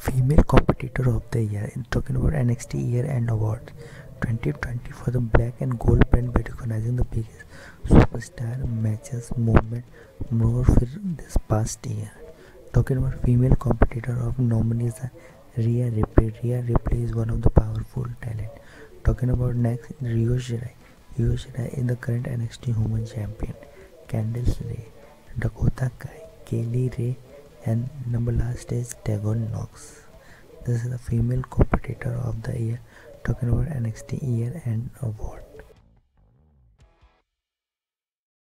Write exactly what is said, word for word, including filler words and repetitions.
Female Competitor of the Year. In talking about N X T Year-End Awards twenty twenty for the black and gold band by recognizing the biggest superstar matches movement more for this past year. Talking about female competitor of nominees are Rhea Ripley. Rhea Ripley is one of the powerful talent. Talking about next, Rhea Shirai. Rhea Shirai is the current N X T Women Champion. Candice LeRae, Dakota Kai, Kaylee Ray, and number last is Tegan Nox. This is the female competitor of the year. Talking about N X T Year-End Award.